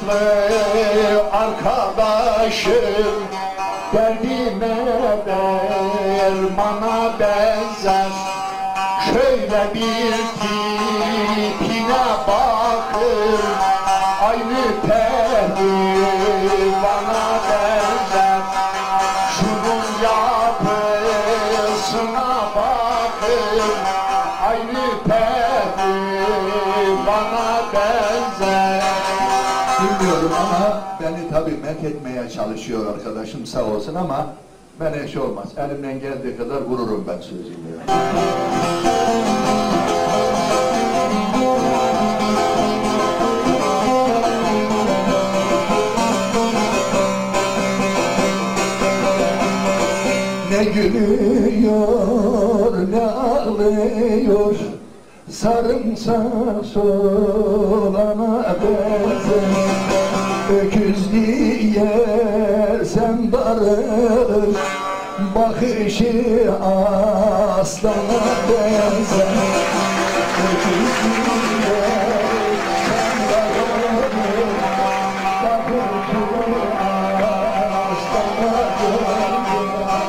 tatlı arkadaşım, derdime dermana benzer. Şöyle bir tipine bakın, aynı pehlivana benzer. Şunun yapısına bakın, aynı pehlivana benzer. Bilmiyorum ama beni tabii methetmeye çalışıyor arkadaşım, sağ olsun, ama ben eş olmaz. Elimden geldiği kadar vururum ben sözümü. Ne gülüyor, ne ağlıyor, sarımsak solana benzer. Öküz yersen darır, bakışı aslana benzer. Öküz yersen darır, bakışı aslana benzer.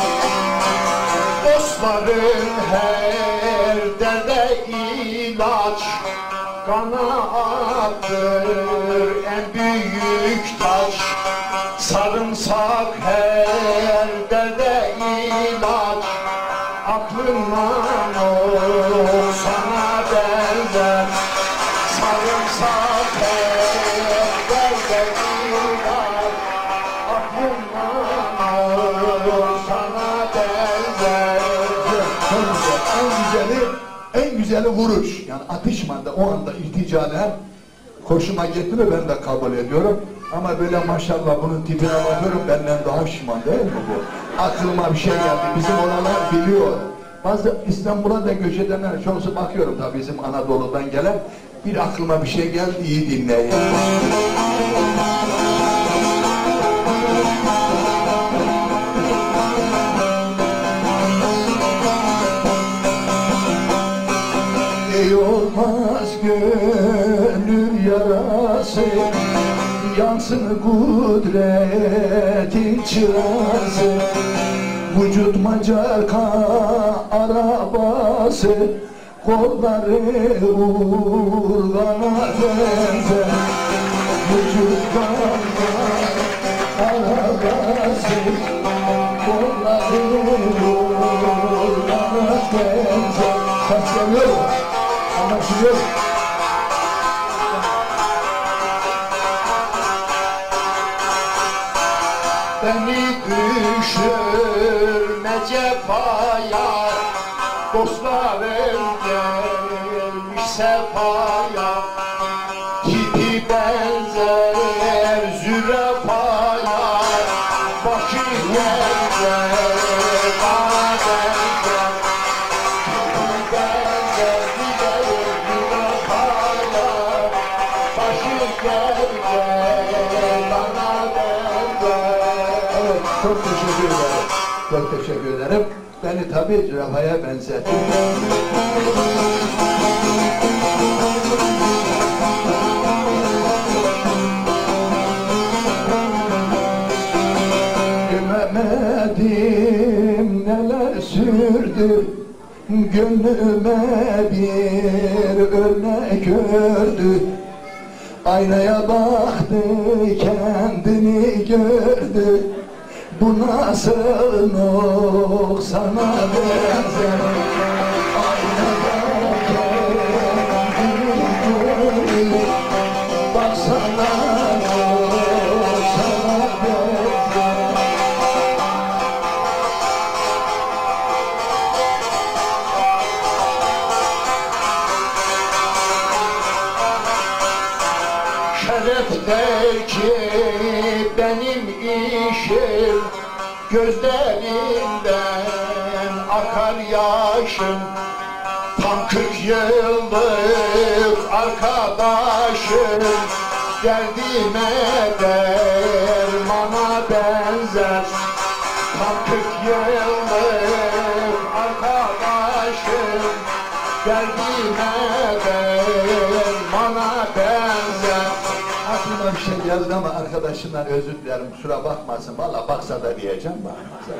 Dostların her derde ilaç, kanaattır en büyük taş. Sarımsak her derde ilaç, aklından sana benzer. Sarımsak her derde ilaç, aklından sana benzer. En güzeli vuruş. Yani atışmada, o anda ilticalen hoşuma gitti ve ben de kabul ediyorum. Ama böyle maşallah bunun tipine bakıyorum, benden daha şişman değil mi bu? Aklıma bir şey geldi, bizim oralar biliyor. Bazı İstanbul'a da göç edenler çoğusu bakıyorum tabii, bizim Anadolu'dan gelen. Bir aklıma bir şey geldi, iyi dinleyin. Ey olmaz gönül yarası, yansın kudretin çırası. Vücut macarka arabası, kolları urgana benzer. Vücut macarka arabası, kolları urgana benzer. Kaçırıyor, anlaşılıyor. Beni düşürme cefaya, dostlarım gelmiş sefaya. Tipi benzer zürefaya, başı benzer bana benzer. Tipi benzer zürefaya, başı benzer bana benzer. Çok teşekkür ederim. Çok teşekkür ederim. Beni tabii zürafaya benzetti. Gömemedim neler sürdü, gönlüme bir örnek ördü. Aynaya baktı, kendini gördü. Bu nasıl noksana benzer? Aynada kendini gördü. Baksana noksana benzer. Şerefteki benim işim, gözlerimden akar yaşım. Tam 40 yıllık arkadaşım, derdime dermana benzer. Tam 40 yıllık arkadaşım, derdime dermana benzer. Aklıma bir geldi ama arkadaşından özür dilerim, kusura bakmasın. Valla baksa da diyeceğim, bakmasa.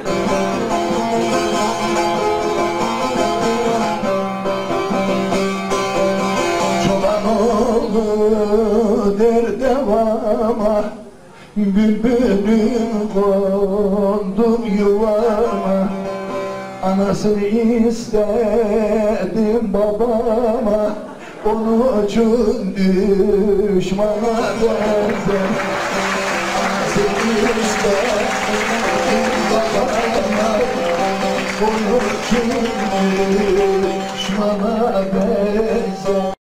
Çoban oğlu der devama, bülbülüm kondum yuvama. Anasını istedim babama, onun için düşmana benzer. Anasını istedim babama, onun için düşmana benzer.